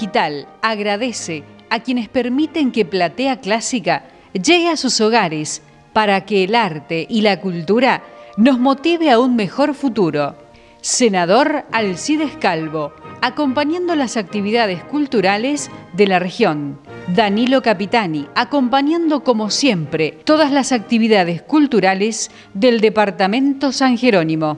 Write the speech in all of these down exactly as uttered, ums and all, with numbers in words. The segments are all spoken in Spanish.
Digital agradece a quienes permiten que Platea Clásica llegue a sus hogares para que el arte y la cultura nos motive a un mejor futuro. Senador Alcides Calvo, acompañando las actividades culturales de la región. Danilo Capitani, acompañando como siempre todas las actividades culturales del Departamento San Jerónimo.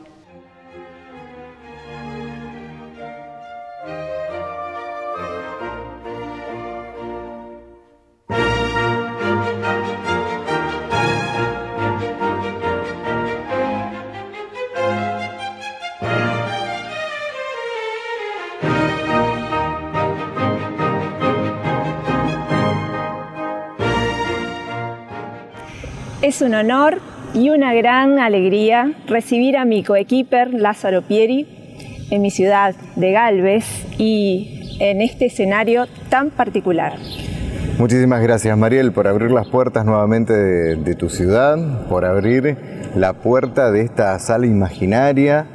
Es un honor y una gran alegría recibir a mi coequiper Lázaro Pieri en mi ciudad de Galvez y en este escenario tan particular. Muchísimas gracias, Mariel, por abrir las puertas nuevamente de, de tu ciudad, por abrir la puerta de esta sala imaginaria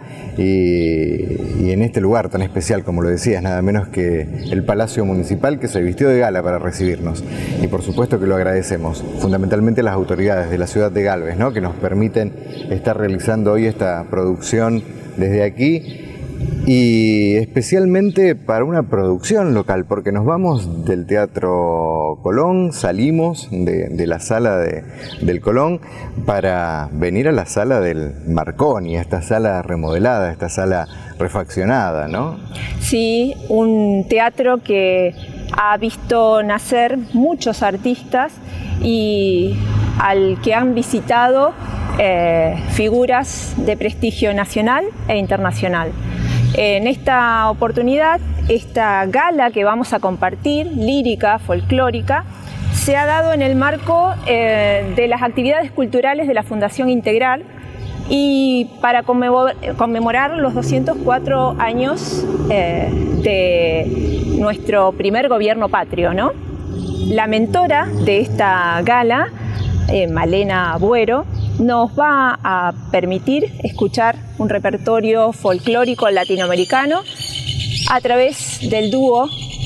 y, y en este lugar tan especial, como lo decías, nada menos que el Palacio Municipal, que se vistió de gala para recibirnos. Y por supuesto que lo agradecemos, fundamentalmente a las autoridades de la ciudad de Galvez, ¿no?, que nos permiten estar realizando hoy esta producción desde aquí. Y especialmente para una producción local, porque nos vamos del Teatro Colón, salimos de, de la sala de, del Colón para venir a la sala del Marconi, a esta sala remodelada, esta sala refaccionada, ¿no? Sí, un teatro que ha visto nacer muchos artistas y al que han visitado eh, figuras de prestigio nacional e internacional. En esta oportunidad, esta gala que vamos a compartir, lírica, folclórica, se ha dado en el marco eh, de las actividades culturales de la Fundación Integral y para conmemorar los doscientos cuatro años eh, de nuestro primer gobierno patrio, ¿no? La mentora de esta gala, eh, Malena Buero, nos va a permitir escuchar un repertorio folclórico latinoamericano a través del dúo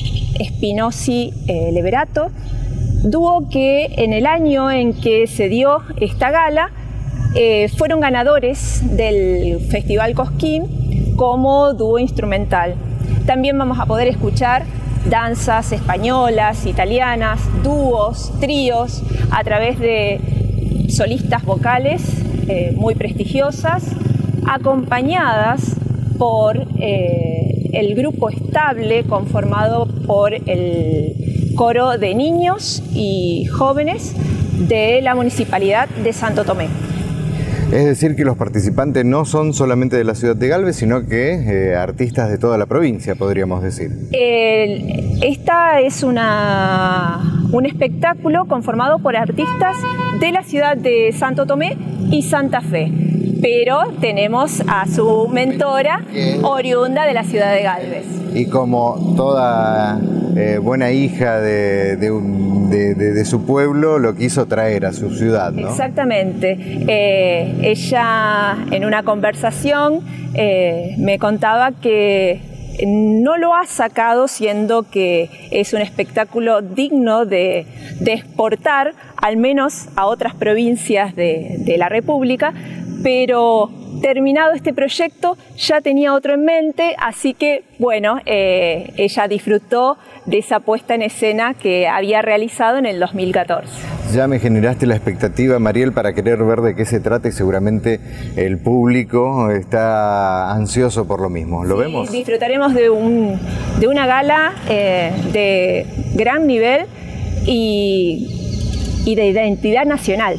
Spinozzi-Leverato, dúo que en el año en que se dio esta gala eh, fueron ganadores del Festival Cosquín como dúo instrumental. También vamos a poder escuchar danzas españolas, italianas, dúos, tríos, a través de solistas vocales eh, muy prestigiosas, acompañadas por eh, el grupo estable conformado por el coro de niños y jóvenes de la Municipalidad de Santo Tomé. Es decir, que los participantes no son solamente de la ciudad de Galvez, sino que eh, artistas de toda la provincia, podríamos decir. El, esta es una, un espectáculo conformado por artistas de la ciudad de Santo Tomé y Santa Fe, pero tenemos a su mentora, oriunda de la ciudad de Galvez. Y como toda eh, buena hija de, de, de, de, de su pueblo, lo quiso traer a su ciudad, ¿no? Exactamente. Eh, ella en una conversación eh, me contaba que no lo ha sacado, siendo que es un espectáculo digno de, de exportar, al menos a otras provincias de, de la República, pero terminado este proyecto ya tenía otro en mente, así que bueno, eh, ella disfrutó de esa puesta en escena que había realizado en el dos mil catorce. Ya me generaste la expectativa, Mariel, para querer ver de qué se trata y seguramente el público está ansioso por lo mismo. ¿Lo sí, vemos? Disfrutaremos de, un, de una gala eh, de gran nivel y, y de identidad nacional.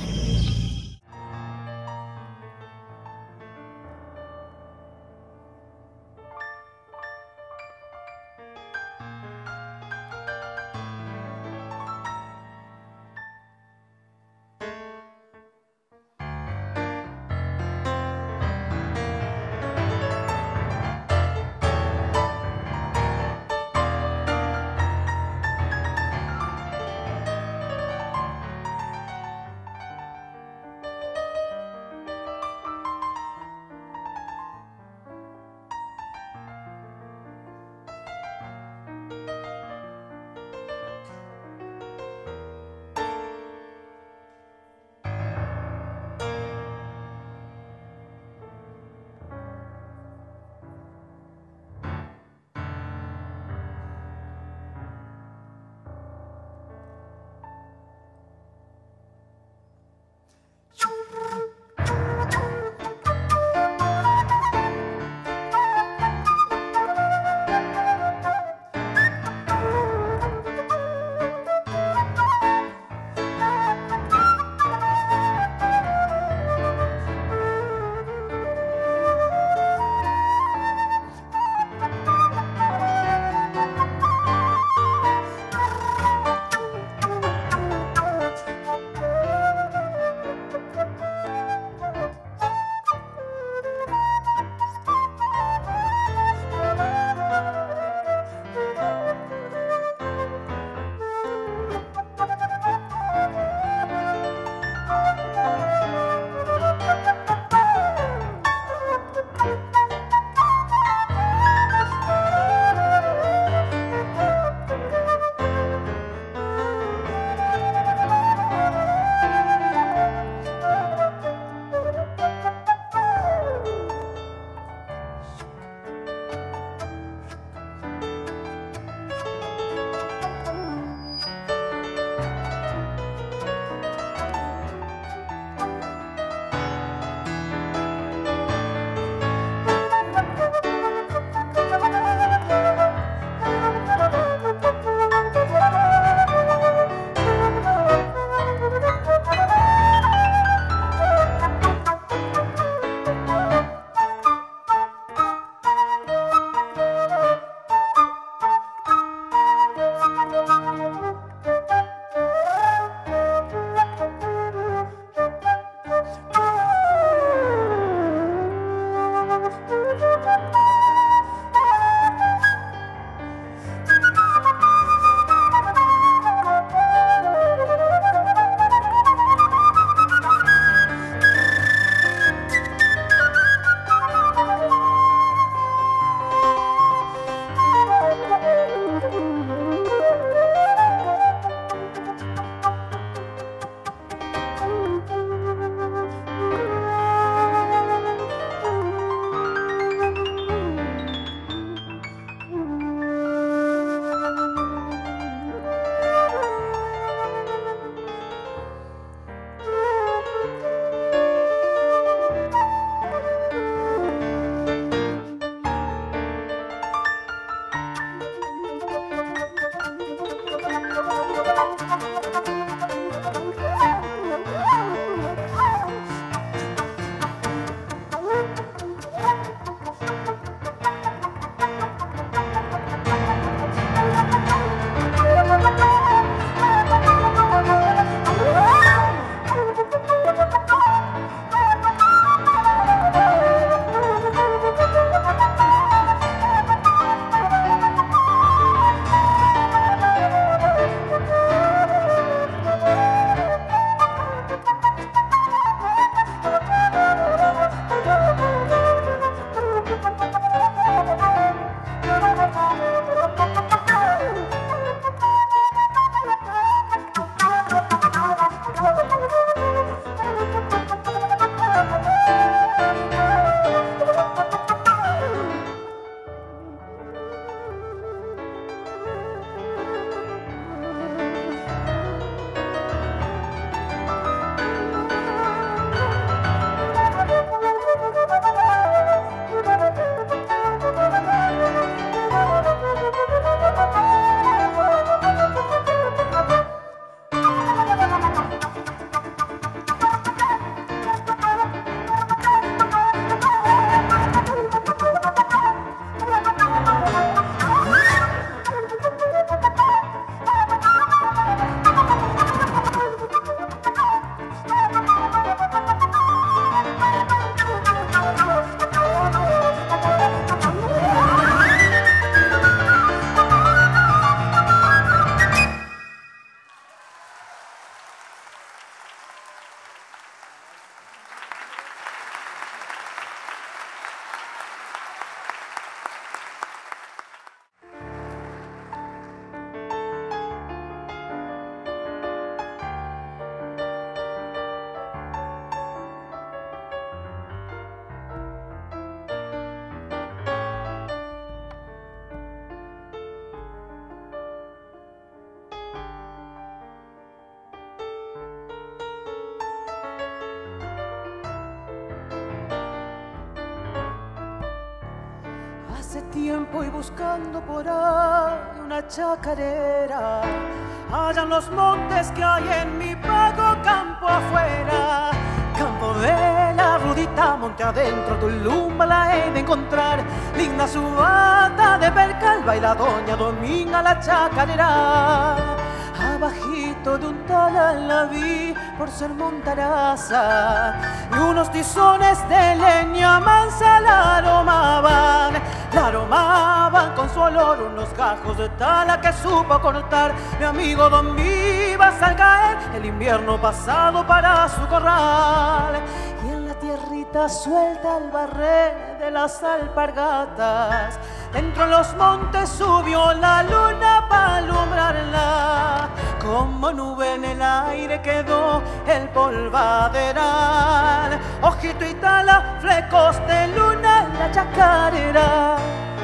tiempo y buscando por ahí una chacarera, allá en los montes que hay en mi pago campo afuera. Campo de la Rudita, monte adentro, tu lumba la he de encontrar. Linda su bata de percal, baila doña Dominga la chacarera. Abajito de un talar la vi por ser montaraza, y unos tizones de leña mansa la aromaban. La aromaban con su olor unos gajos de tala que supo cortar mi amigo Don Vivas al caer el invierno pasado para su corral. Y en la tierrita suelta el barré de las alpargatas, dentro de los montes subió la luna para alumbrarla. Como nube en el aire quedó el polvaderal, ojito y tala, flecos de luna en la chacarera.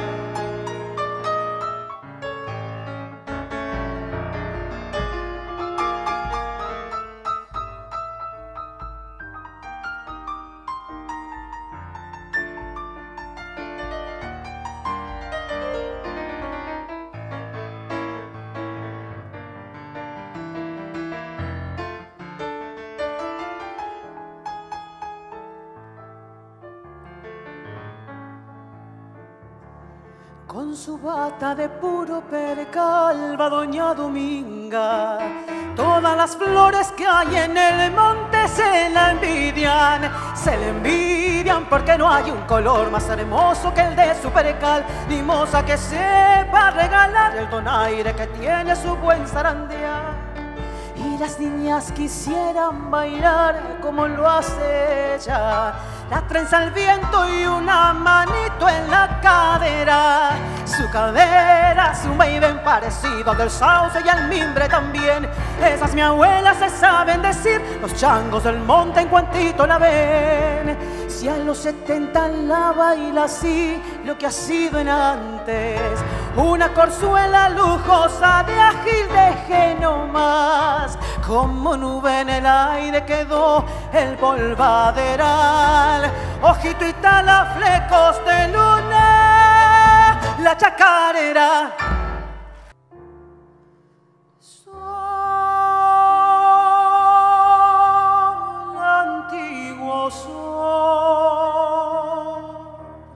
Con su bata de puro percal va doña Dominga, todas las flores que hay en el monte se la envidian. Se la envidian porque no hay un color más hermoso que el de su percal, ni moza que sepa regalar el donaire que tiene su buen zarandear. Y las niñas quisieran bailar como lo hace ella, la trenza al viento y una manito en la cadera. Su cadera es un vaivén parecido al del sauce y al mimbre también. Esas mi abuelas se saben decir, los changos del monte en cuantito la ven. Si a los setenta la baila así, lo que ha sido en antes, una corzuela lujosa de ágil deje no más. Como nube en el aire quedó el polvaderal, ojito y tala, flecos de luna, la chacarera. Sol, antiguo sol,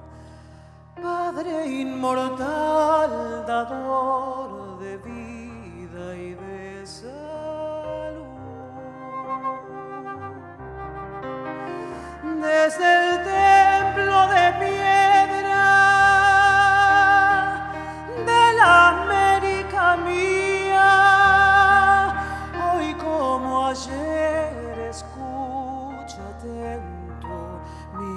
Padre inmortal, dador de vida y de salud. Desde el templo de piedra de la América mía, hoy como ayer escucha atento mi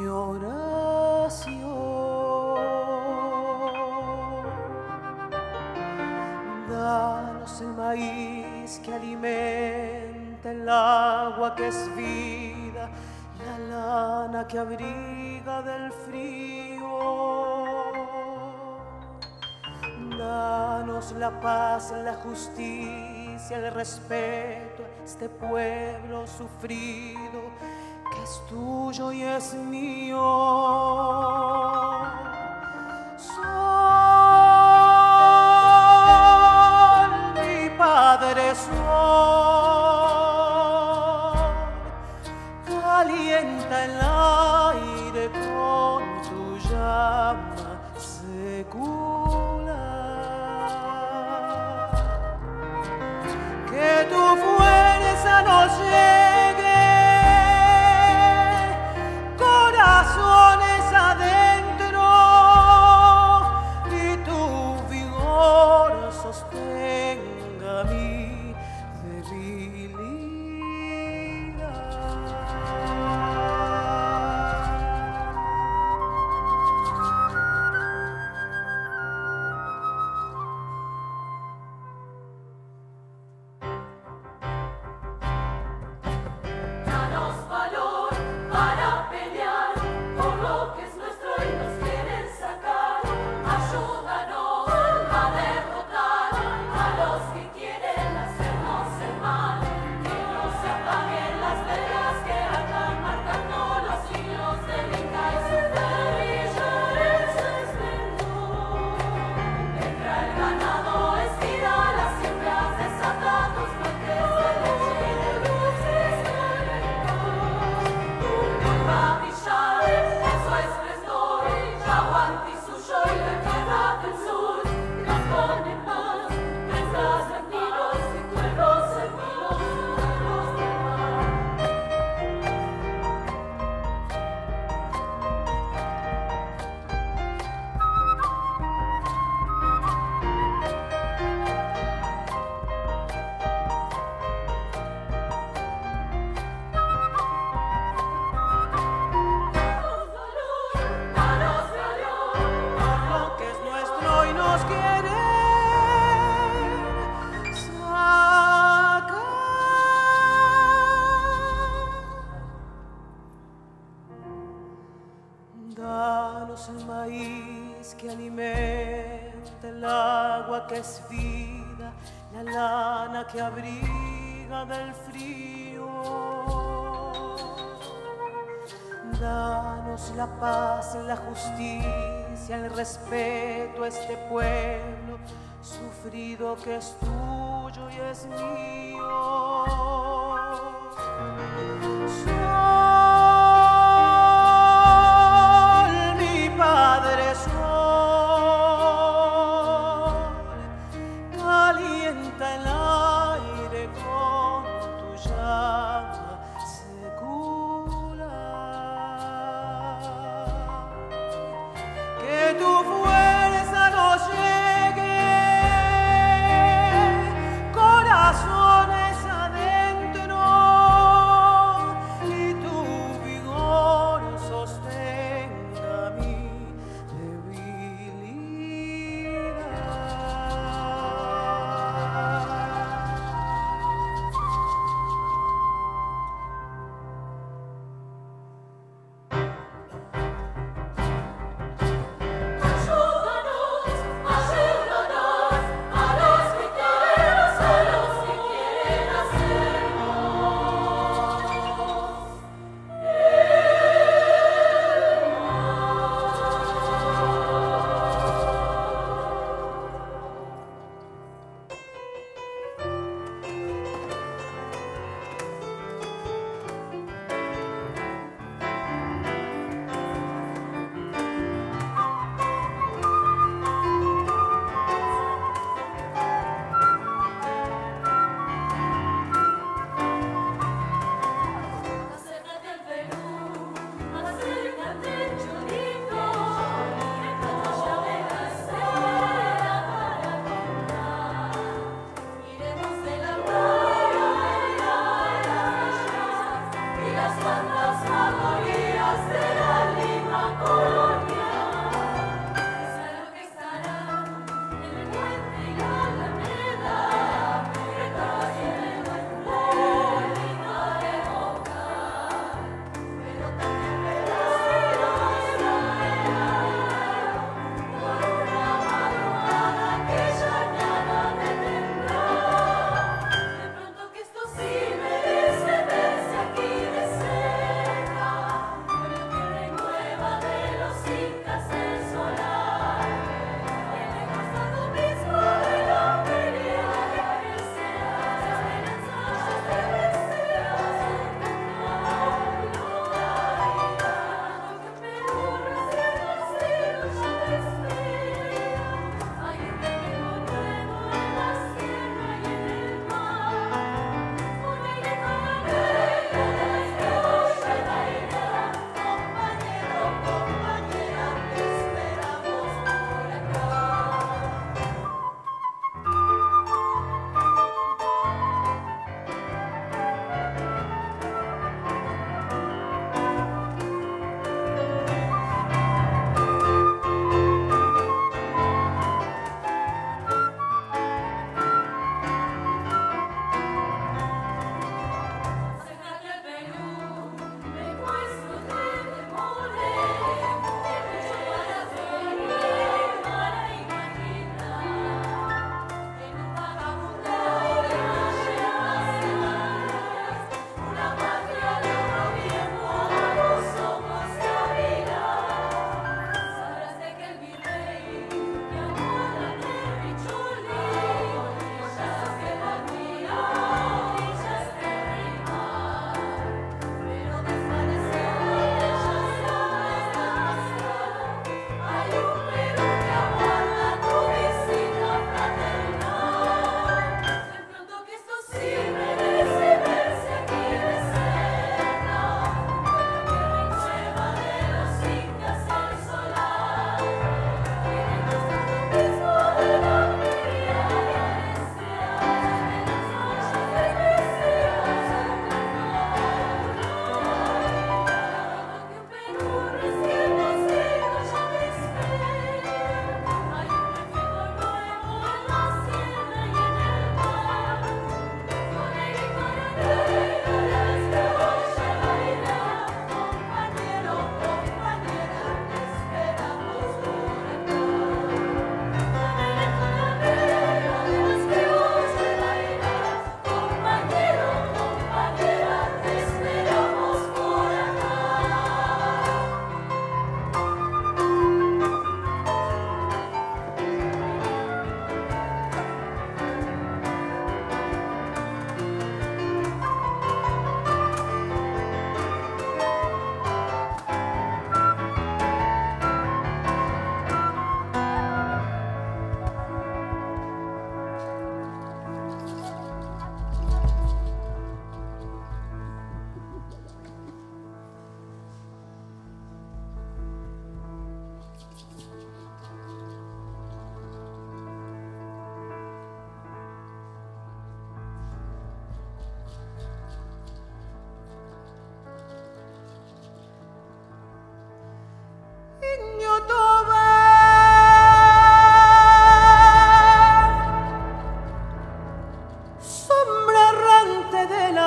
oración. Danos el maíz que alimenta, el agua que es vida, la lana que abriga del frío. Danos la paz, la justicia, el respeto a este pueblo sufrido que es tuyo y es mío. Sol, mi Padre Sol, calienta el aire con tu llama secular. Que tu fuerza nos llegue, corazones adentro, y tu vigor sostenga mi lana que abriga del frío. Danos la paz, la justicia, el respeto a este pueblo sufrido que es tuyo y es mío. Sol, mi Padre Sol, calienta el aire con tu llama secular. Que tu fuerza nos llegue, corazones adentro.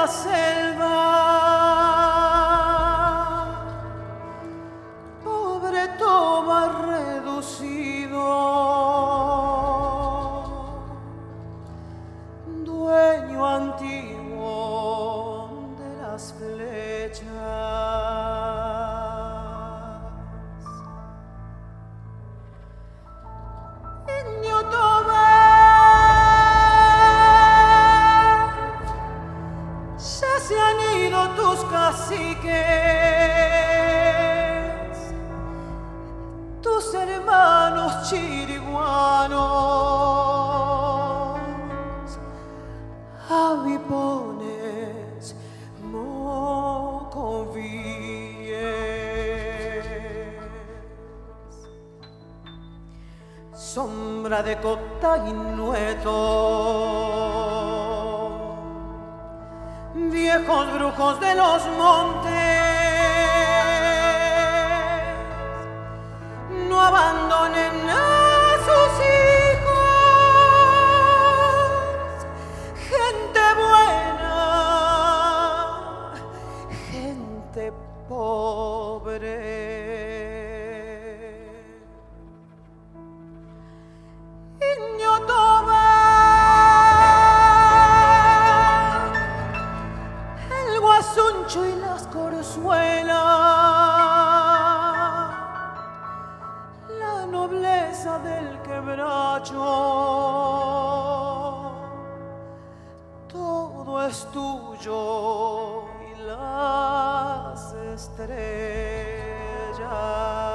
selva. Pobre Toba reducido, dueño antiguo de las flechas. Indio Toba, ya se han ido tus caciques, tus hermanos chiriguanos, avipones, mocovíes, sombra de cota y nueto, viejos brujos de los montes, no abandonen a sus hijos, gente buena, gente pobre. Indio Toba, el guasuncho y las corzuelas, la nobleza del quebracho, todo es tuyo y las estrellas.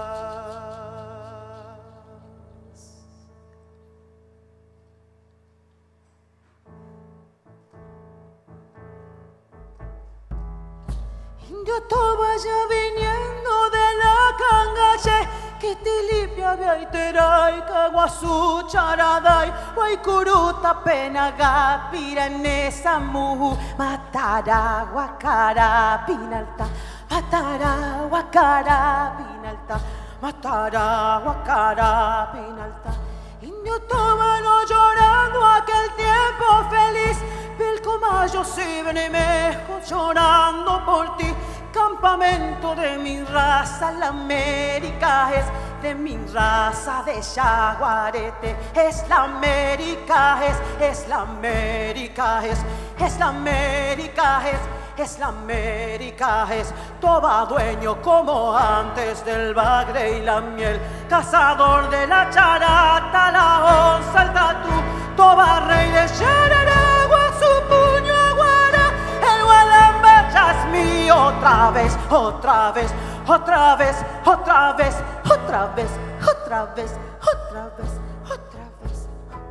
Indio Toba ya viniendo de la cangache, que te limpia beaiterai, caguazú charaday, guaycuruta penaga, piranesa muhu, matara guacara pinalta, matara guacara pinalta, matara guacara pinalta. Indio Toba no llorando aquel tiempo feliz, Pilcomayo Cibenemejo llorando por ti, campamento de mi raza, la América es de mi raza de Yaguarete, es la América es, es la América es, es la América es, es la América es, Toba dueño como antes del bagre y la miel, cazador de la charata, la onza, el tatú, Toba rey de Yararagua, su puño aguara, el gualamba ya es mío otra vez, otra vez, otra vez, otra vez, otra vez, otra vez, otra vez, otra vez.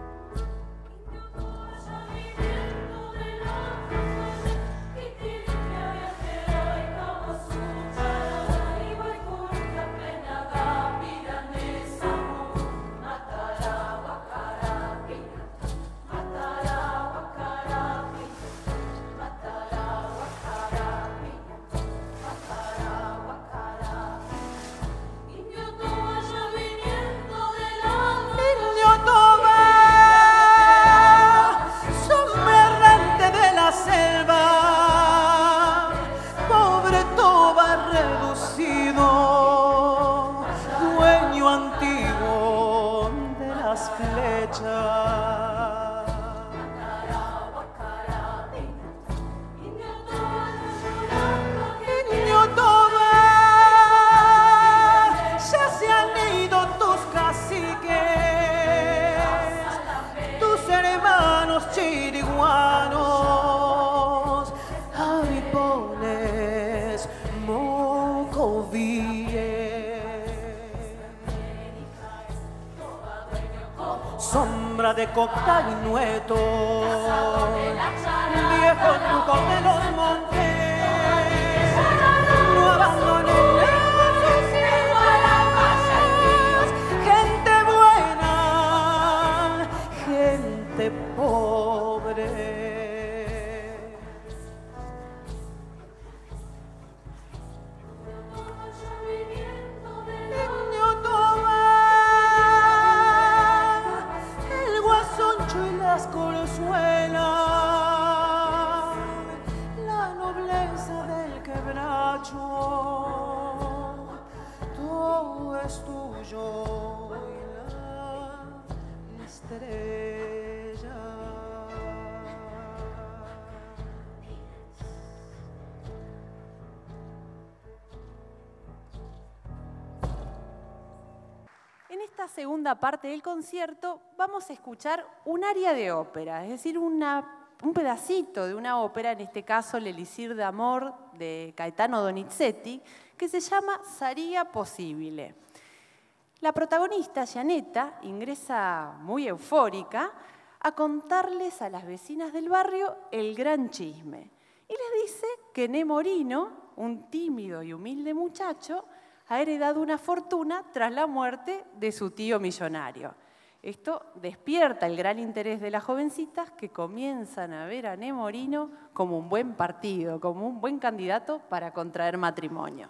Chiriguanos, avipones, mocovíes, sombra de cota y nueto, viejos brujos de los montes, no abandonen a sus hijos, gente buena, gente pobre. Indio Toba, el guasoncho y las corzuelas, esta segunda parte del concierto vamos a escuchar un aria de ópera, es decir, una, un pedacito de una ópera, en este caso l'Elisir d'Amor de Gaetano Donizetti, que se llama Saría Possibile. La protagonista, Gianetta, ingresa muy eufórica a contarles a las vecinas del barrio el gran chisme. Y les dice que Nemorino, un tímido y humilde muchacho, ha heredado una fortuna tras la muerte de su tío millonario. Esto despierta el gran interés de las jovencitas que comienzan a ver a Nemorino como un buen partido, como un buen candidato para contraer matrimonio.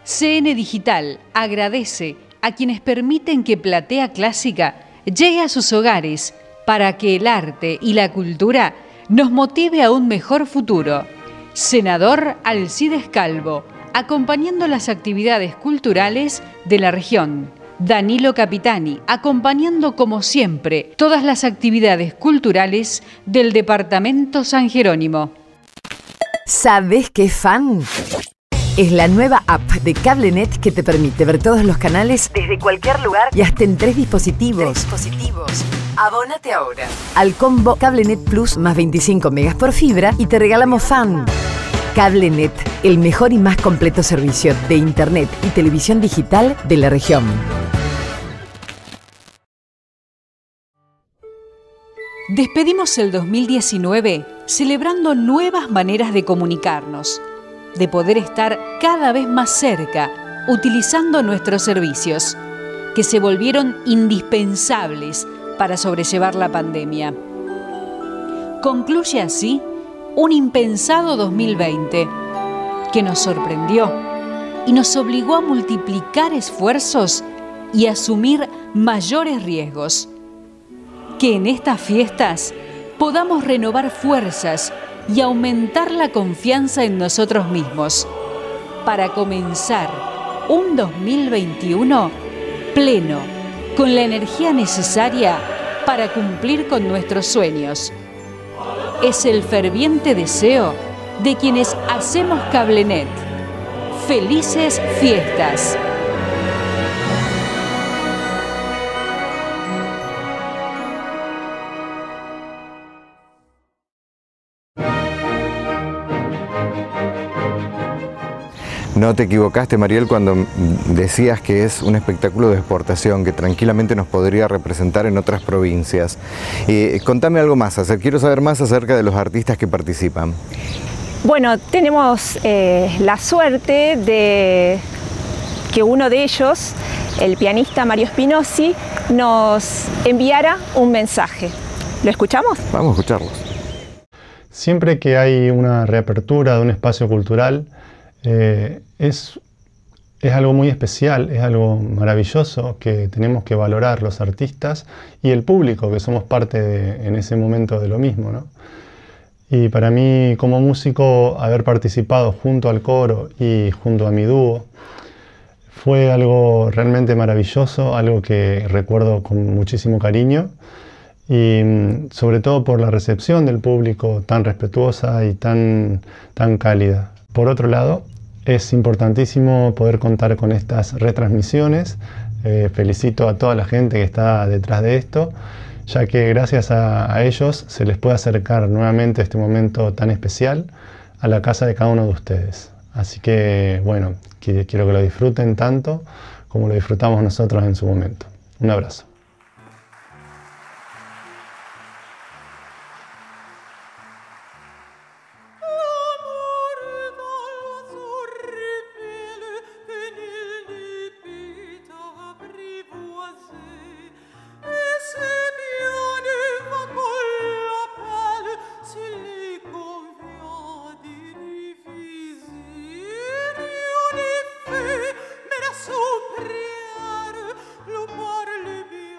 C N Digital agradece a quienes permiten que Platea Clásica llegue a sus hogares para que el arte y la cultura nos motive a un mejor futuro. Senador Alcides Calvo, acompañando las actividades culturales de la región. Danilo Capitani, acompañando como siempre todas las actividades culturales del departamento San Jerónimo. ¿Sabés qué es Fan? Es la nueva app de Cablenet que te permite ver todos los canales desde cualquier lugar y hasta en tres dispositivos. Tres dispositivos. Abónate ahora al combo Cablenet Plus más veinticinco megas por fibra y te regalamos Fan. Cablenet, el mejor y más completo servicio de internet y televisión digital de la región. Despedimos el dos mil diecinueve celebrando nuevas maneras de comunicarnos, de poder estar cada vez más cerca, utilizando nuestros servicios, que se volvieron indispensables para sobrellevar la pandemia. Concluye así un impensado dos mil veinte, que nos sorprendió y nos obligó a multiplicar esfuerzos y asumir mayores riesgos. Que en estas fiestas podamos renovar fuerzas y aumentar la confianza en nosotros mismos, para comenzar un dos mil veintiuno pleno, con la energía necesaria para cumplir con nuestros sueños. Es el ferviente deseo de quienes hacemos Cablenet. ¡Felices fiestas! No te equivocaste, Mariel, cuando decías que es un espectáculo de exportación que tranquilamente nos podría representar en otras provincias. Eh, contame algo más, quiero saber más acerca de los artistas que participan. Bueno, tenemos eh, la suerte de que uno de ellos, el pianista Mario Spinozzi, nos enviara un mensaje. ¿Lo escuchamos? Vamos a escucharlos. Siempre que hay una reapertura de un espacio cultural, Eh, es, es algo muy especial, es algo maravilloso que tenemos que valorar los artistas y el público, que somos parte de, en ese momento de lo mismo, ¿no? Y para mí, como músico, haber participado junto al coro y junto a mi dúo fue algo realmente maravilloso, algo que recuerdo con muchísimo cariño y sobre todo por la recepción del público tan respetuosa y tan, tan cálida. Por otro lado, es importantísimo poder contar con estas retransmisiones. Eh, felicito a toda la gente que está detrás de esto, ya que gracias a, a ellos se les puede acercar nuevamente este momento tan especial a la casa de cada uno de ustedes. Así que, bueno, que, quiero que lo disfruten tanto como lo disfrutamos nosotros en su momento. Un abrazo. Lo parle bien.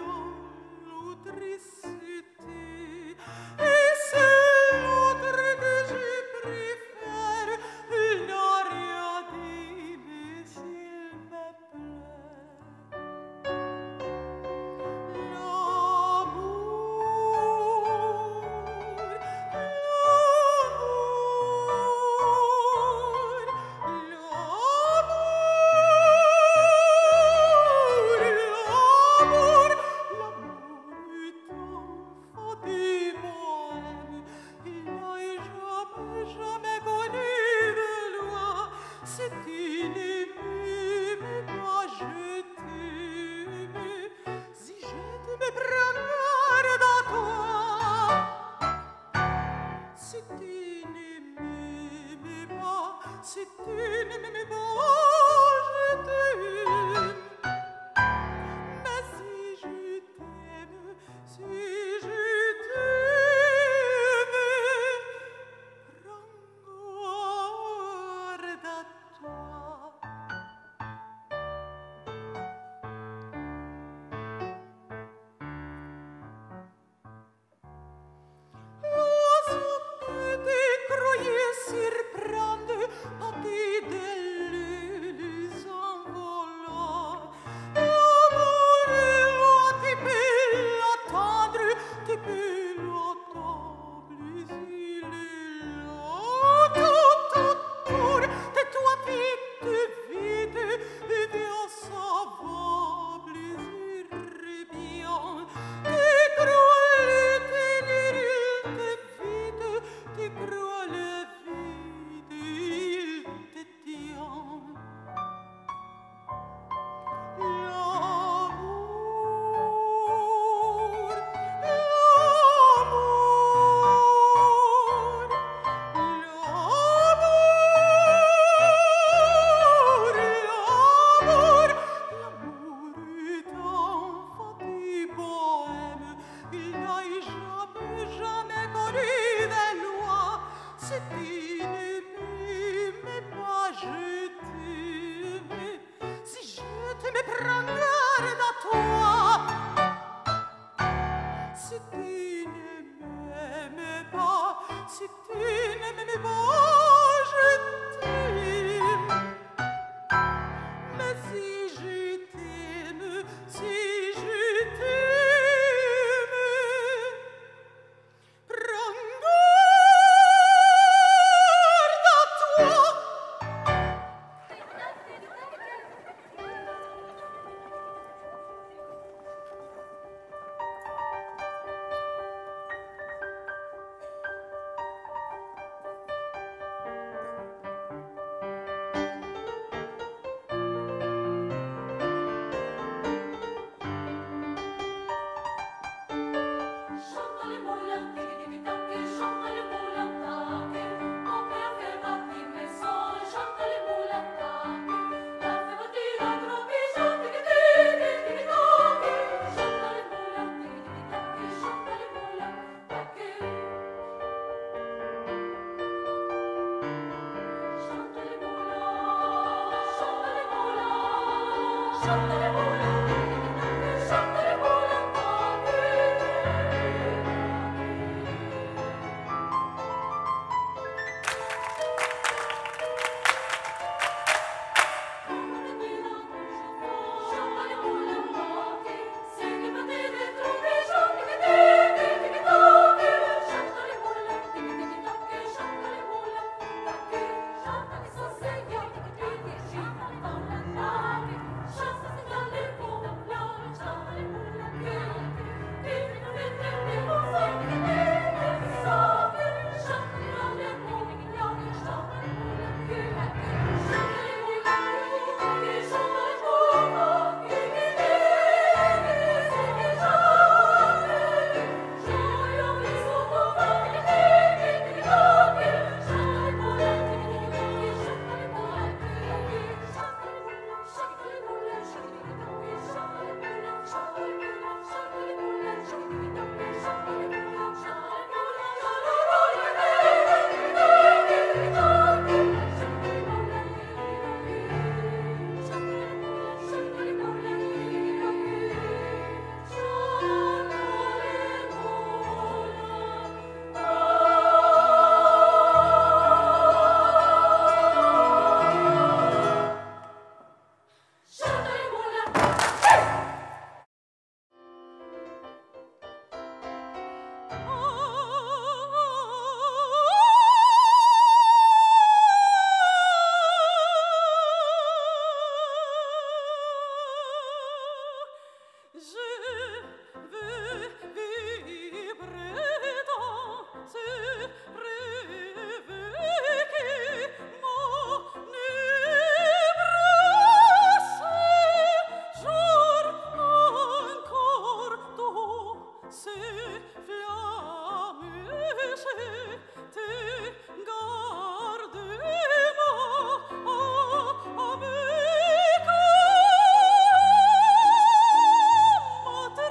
Mate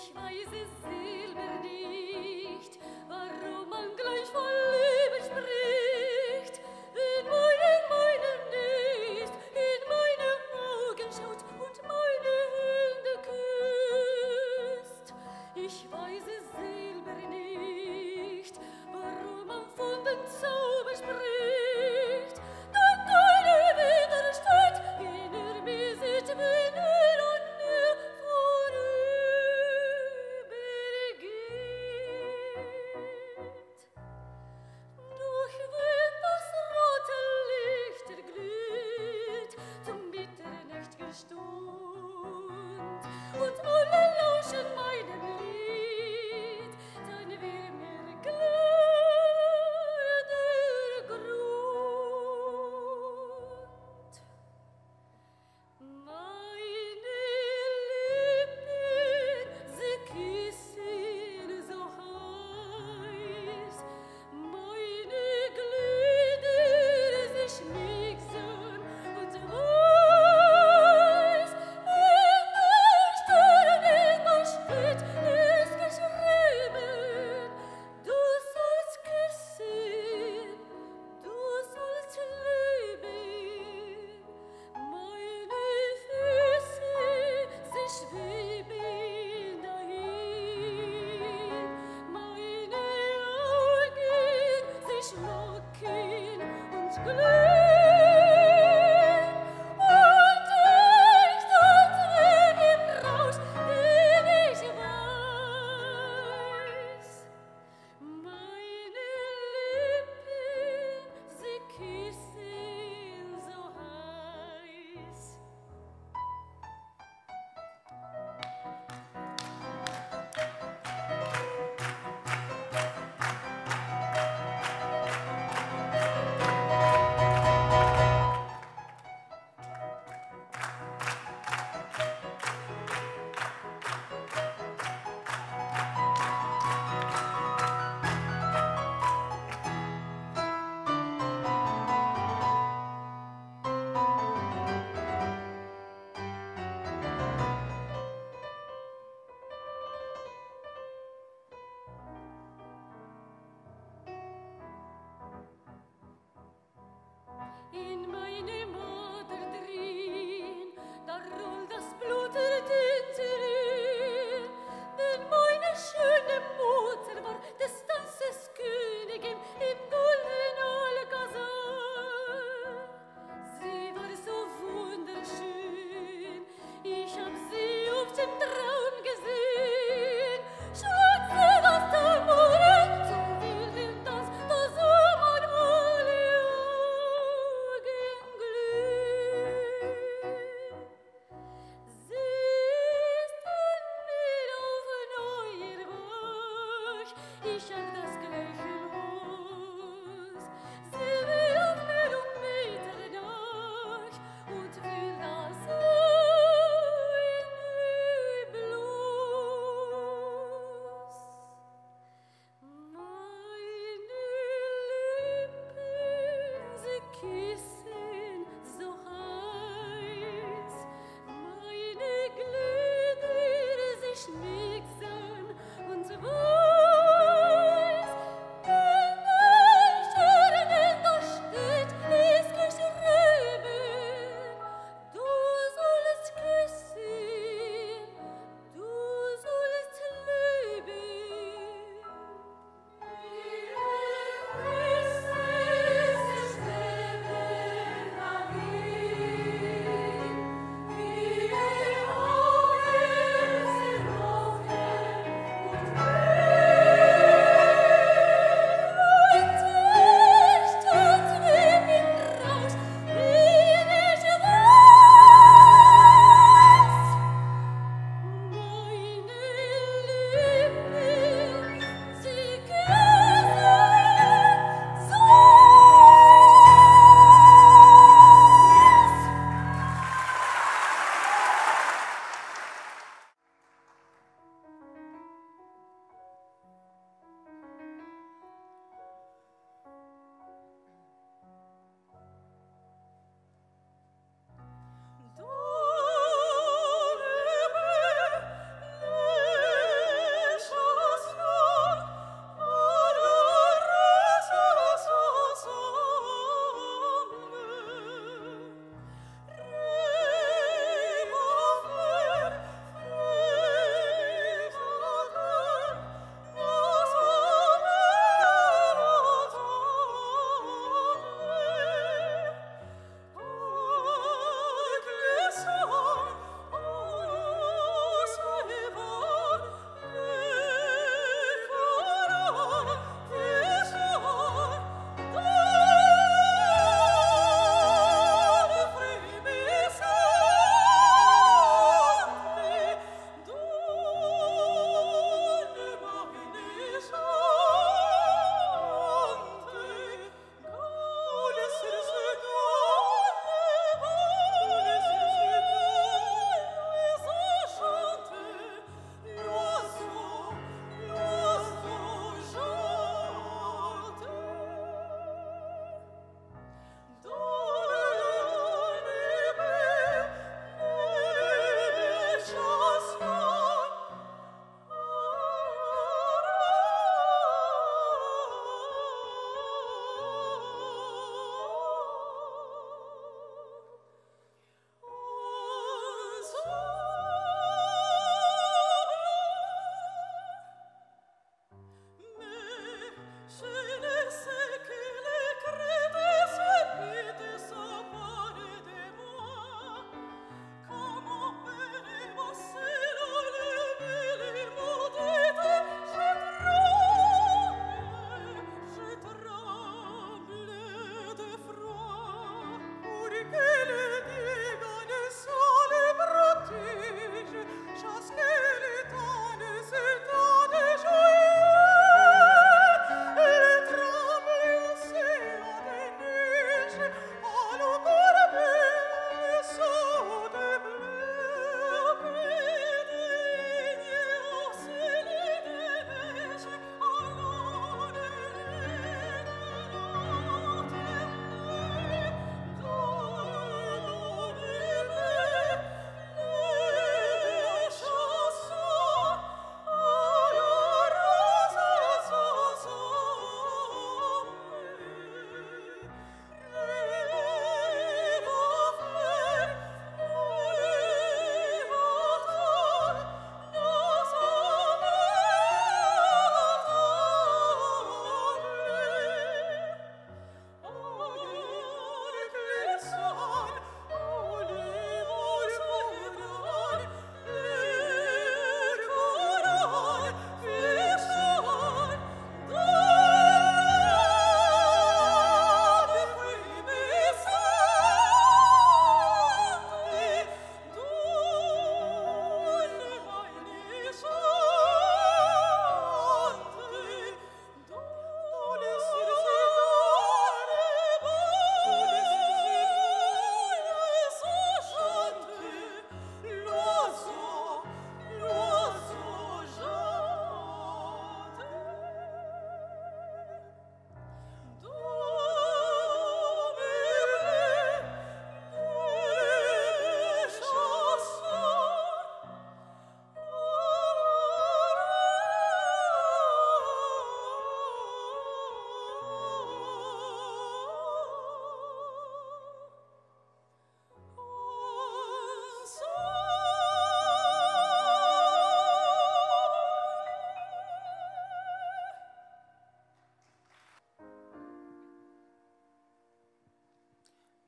Ich weiß es selber nicht, warum man gleich von Liebe spricht. In meinen, meinen nicht, in meine Augen schaut und meine Hände küsst. Ich weiß es selber nicht, warum man von den Zauber spricht. Doch keine widersteht, wenn er mir sieht, wenn er an mir vorübergeht.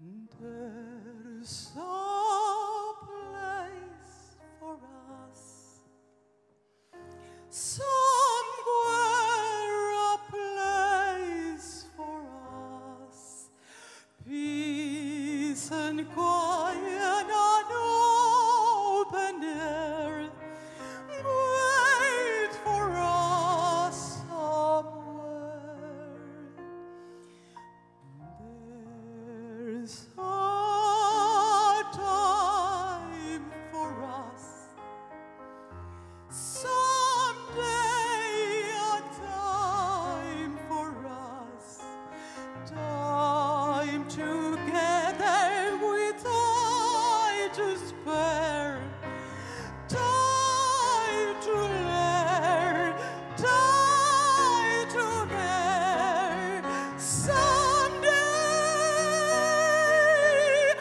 There's a place for us, somewhere a place for us, peace and quiet and open air, wait for us somewhere. There's a time for us, someday a time for us, time together with time to spare, time to learn, time to bear. Someday,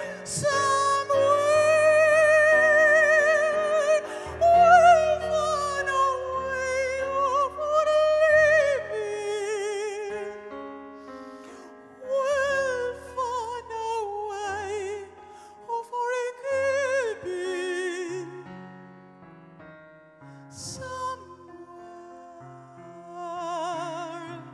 somewhere, we'll find a way for living. We'll find a way for keeping somewhere.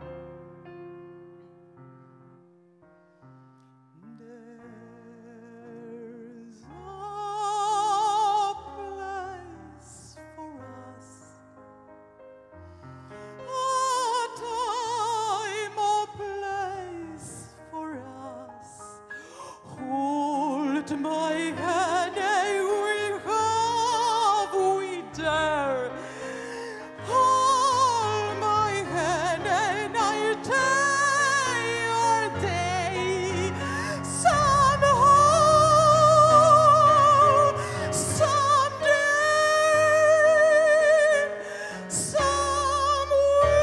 There's a place for us, a time, a place for us. Hold my hand, we have, we dare. Hold my hand and I day or day. Somehow, someday, somewhere.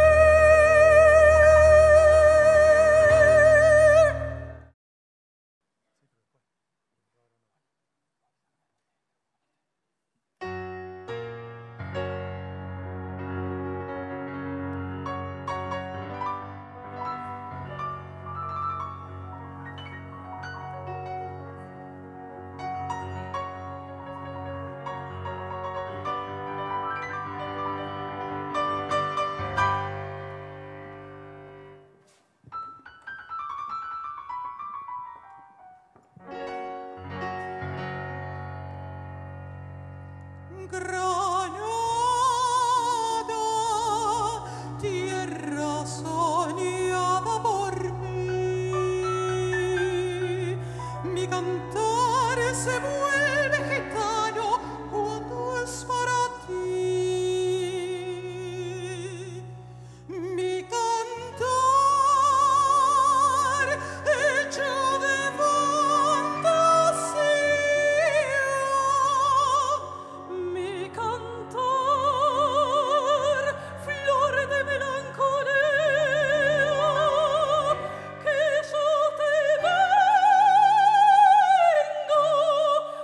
Granada, tierra soñada por mí, mi cantar se vuelve gitano cuando es para ti. Mi cantar hecho de fantasía, mi cantar flor de melancolía, que yo te vengo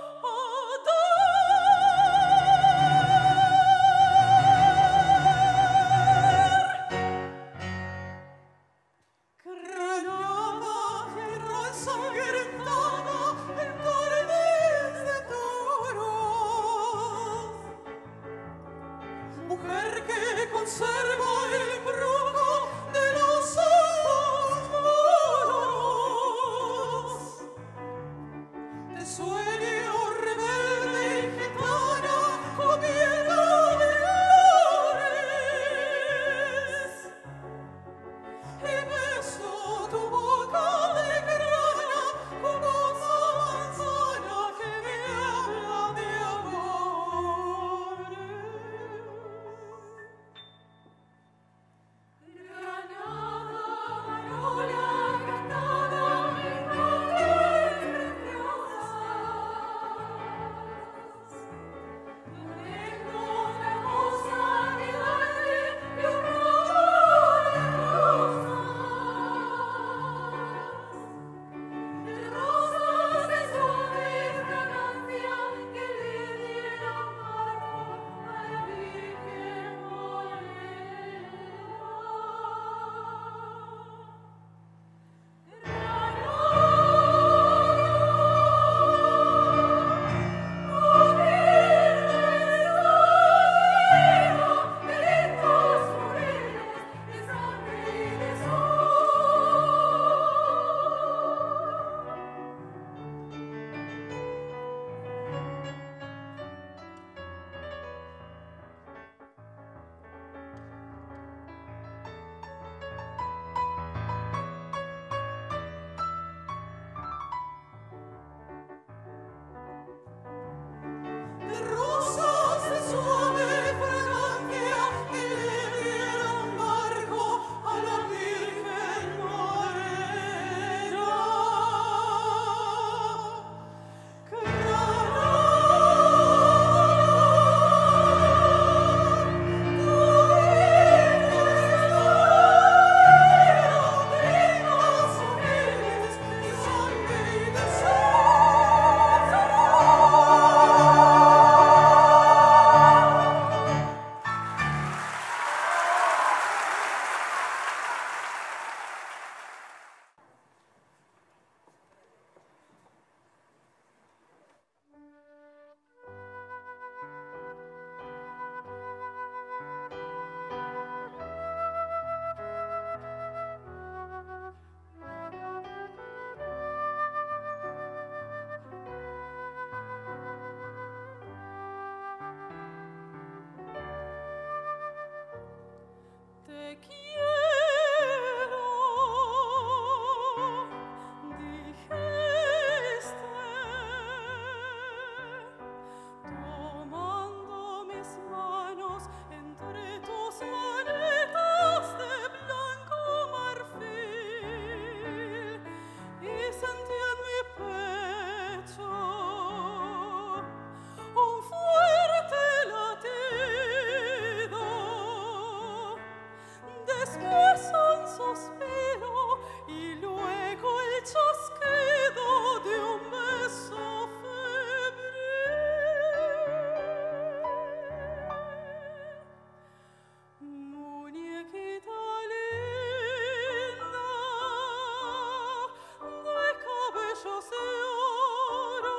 oro,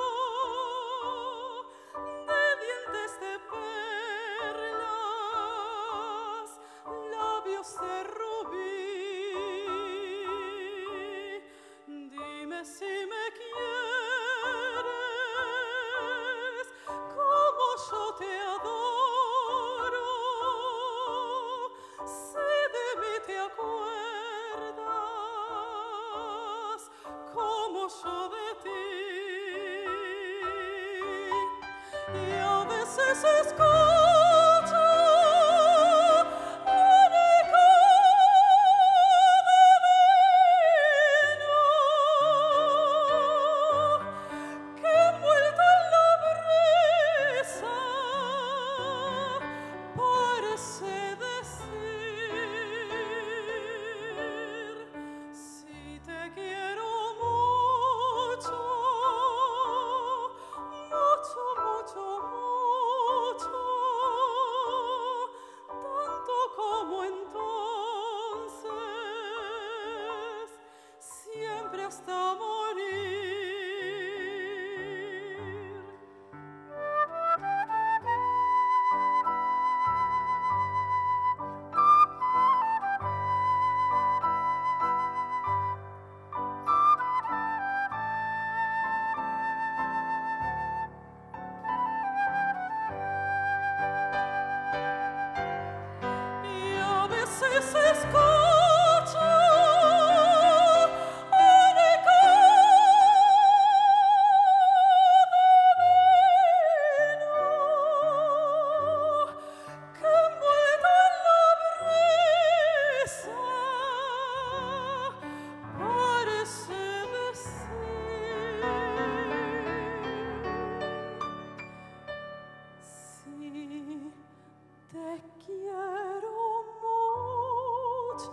de dientes de perlas, labios de rubí. Dime si me quieres como yo te adoro. Si de mí te acuerdas como yo de ti. Y a veces escucho un eco divino que envuelto en la brisa parece decir: si te quiero mucho, mucho, mucho, mucho, tanto como entonces, siempre hasta morir. Y a veces escucho un eco divino que envuelto en la brisa parece decir: si te quiero mucho,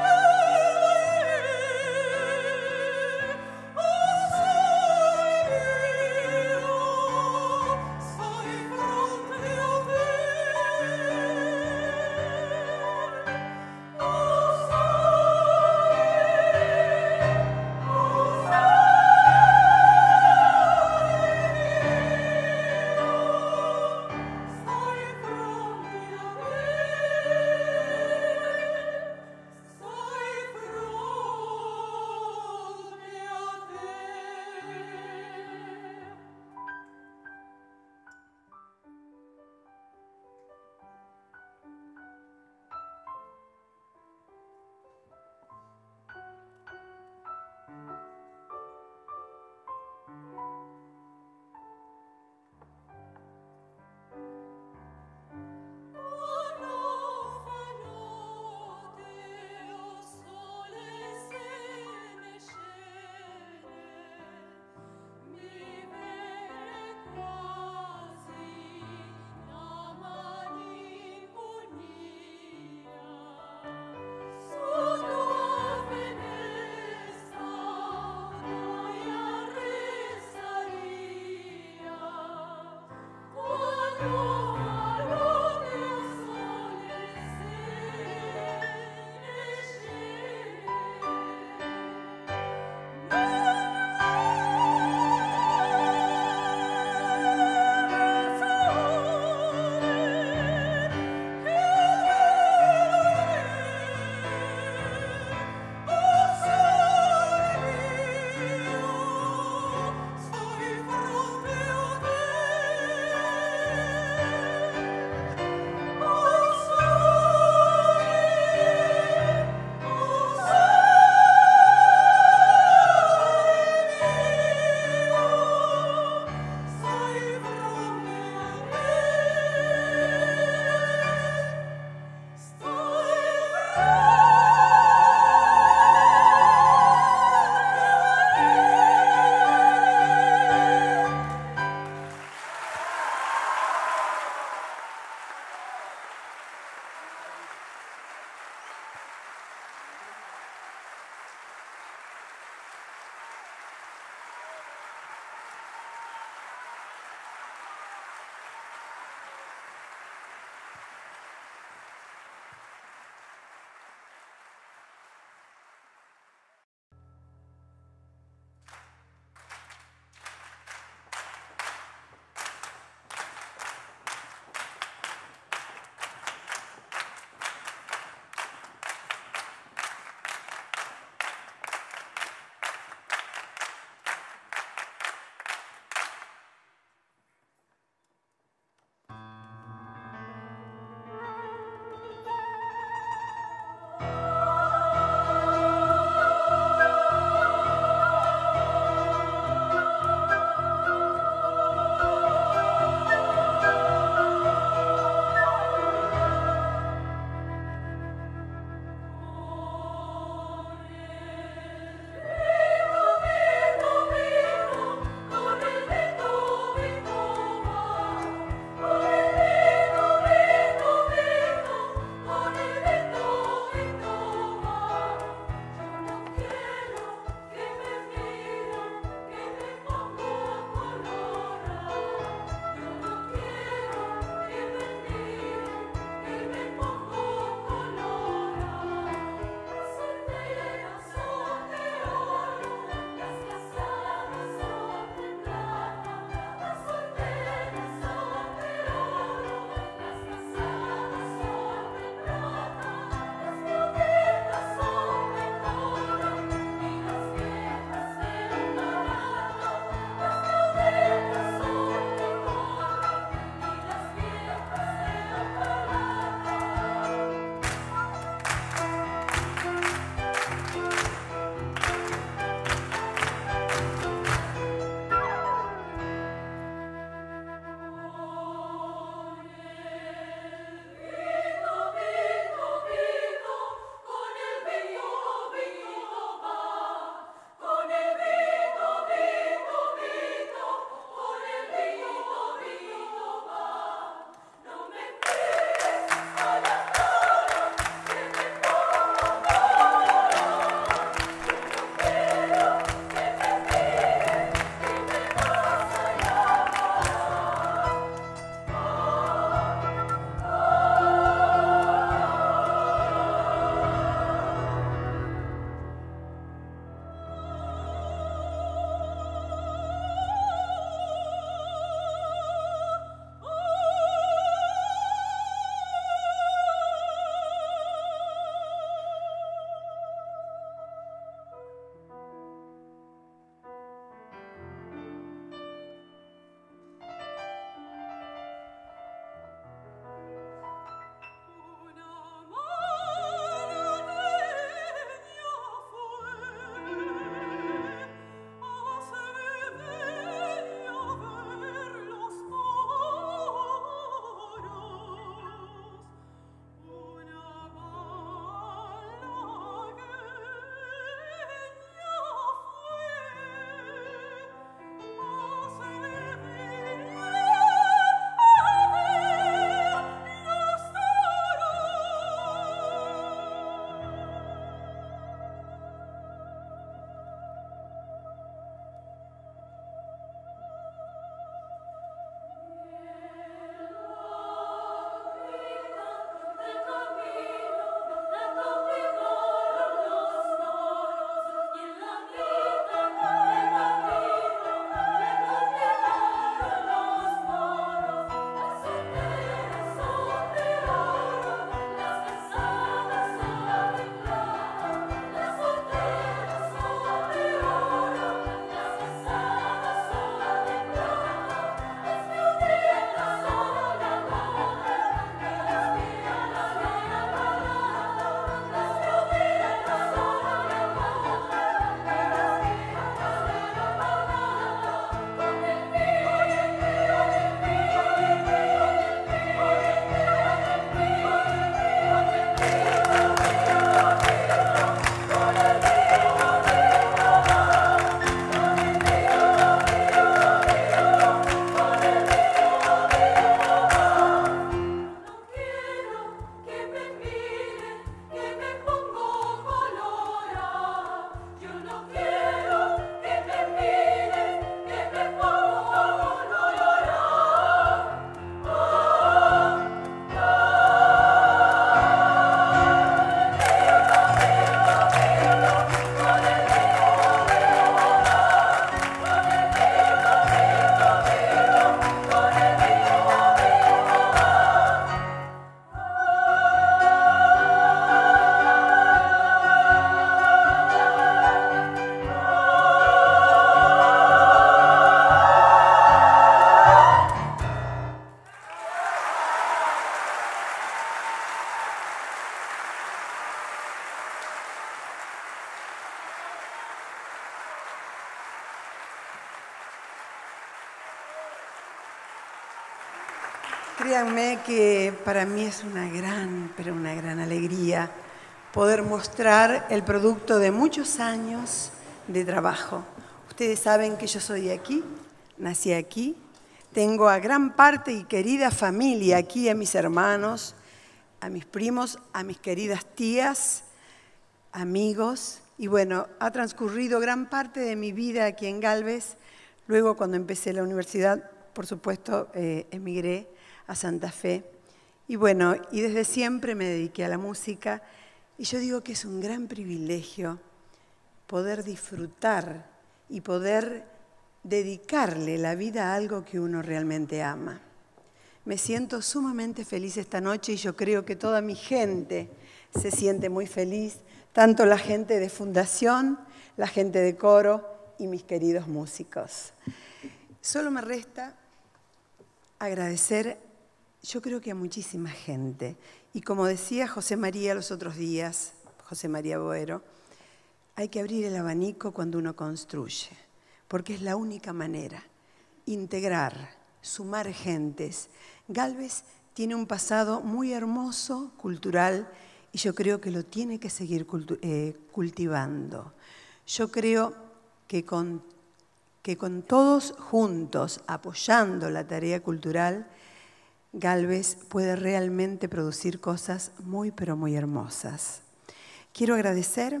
Créanme que para mí es una gran, pero una gran alegría poder mostrar el producto de muchos años de trabajo. Ustedes saben que yo soy de aquí, nací aquí, tengo a gran parte y querida familia aquí, a mis hermanos, a mis primos, a mis queridas tías, amigos. Y bueno, ha transcurrido gran parte de mi vida aquí en Gálvez. Luego, cuando empecé la universidad, por supuesto, eh, emigré a Santa Fe. Y bueno, y desde siempre me dediqué a la música. Y yo digo que es un gran privilegio poder disfrutar y poder dedicarle la vida a algo que uno realmente ama. Me siento sumamente feliz esta noche y yo creo que toda mi gente se siente muy feliz, tanto la gente de Fundación, la gente de coro y mis queridos músicos. Solo me resta agradecer, yo creo que a muchísima gente. Y como decía José María los otros días, José María Boero, hay que abrir el abanico cuando uno construye, porque es la única manera, integrar, sumar gentes. Gálvez tiene un pasado muy hermoso, cultural, y yo creo que lo tiene que seguir cultu- eh, cultivando. Yo creo que con, que con todos juntos, apoyando la tarea cultural, Gálvez puede realmente producir cosas muy, pero muy hermosas. Quiero agradecer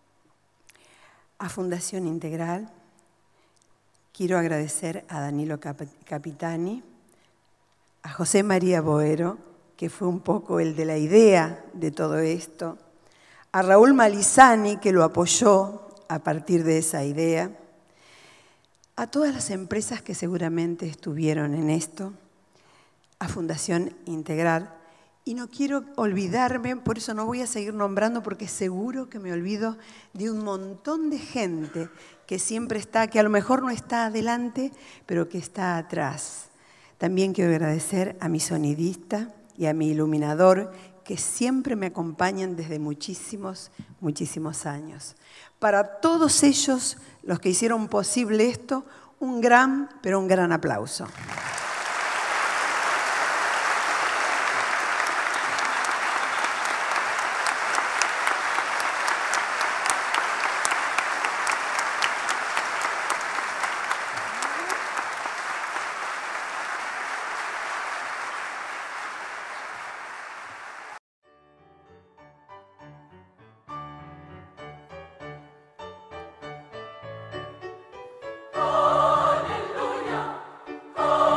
a Fundación Integral, quiero agradecer a Danilo Cap- Capitani, a José María Boero, que fue un poco el de la idea de todo esto, a Raúl Malizani, que lo apoyó a partir de esa idea, a todas las empresas que seguramente estuvieron en esto, a Fundación Integral. Y no quiero olvidarme, por eso no voy a seguir nombrando, porque seguro que me olvido de un montón de gente que siempre está, que a lo mejor no está adelante, pero que está atrás. También quiero agradecer a mi sonidista y a mi iluminador, que siempre me acompañan desde muchísimos, muchísimos años. Para todos ellos, los que hicieron posible esto, un gran, pero un gran aplauso. Aleluya.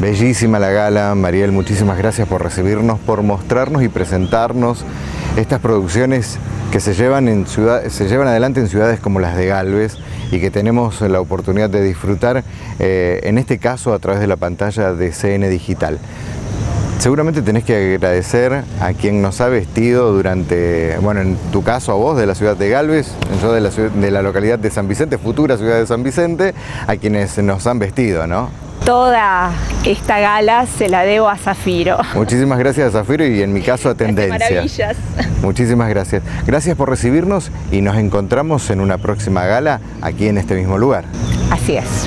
Bellísima la gala, Mariel, muchísimas gracias por recibirnos, por mostrarnos y presentarnos estas producciones que se llevan, en ciudad, se llevan adelante en ciudades como las de Galvez y que tenemos la oportunidad de disfrutar, eh, en este caso a través de la pantalla de C N Digital. Seguramente tenés que agradecer a quien nos ha vestido durante, bueno, en tu caso a vos de la ciudad de Galvez, yo de la, ciudad, de la localidad de San Vicente, futura ciudad de San Vicente, a quienes nos han vestido, ¿no? Toda esta gala se la debo a Zafiro. Muchísimas gracias a Zafiro y en mi caso a Tendencia. Maravillas. Muchísimas gracias. Gracias por recibirnos y nos encontramos en una próxima gala aquí en este mismo lugar. Así es.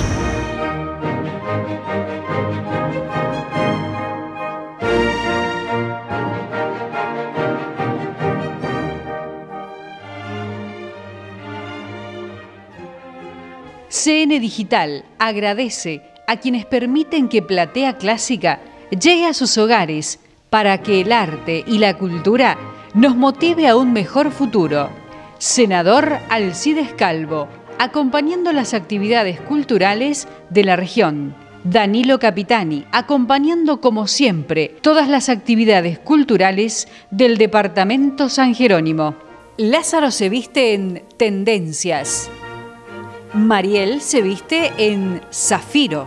C N Digital agradece a quienes permiten que Platea Clásica llegue a sus hogares para que el arte y la cultura nos motive a un mejor futuro. Senador Alcides Calvo, acompañando las actividades culturales de la región. Danilo Capitani, acompañando como siempre todas las actividades culturales del departamento San Jerónimo. Lázaro se viste en Tendencias. Mariel se viste en Zafiro.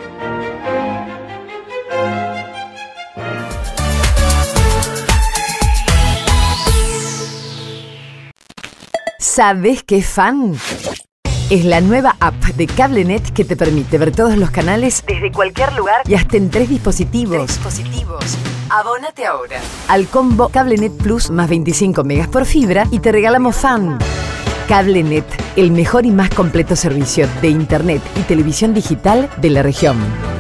¿Sabés qué fan? Es la nueva app de Cablenet que te permite ver todos los canales desde cualquier lugar y hasta en tres dispositivos. Tres dispositivos. Abónate ahora al combo Cablenet Plus más veinticinco megas por fibra y te regalamos fan. Cablenet, el mejor y más completo servicio de internet y televisión digital de la región.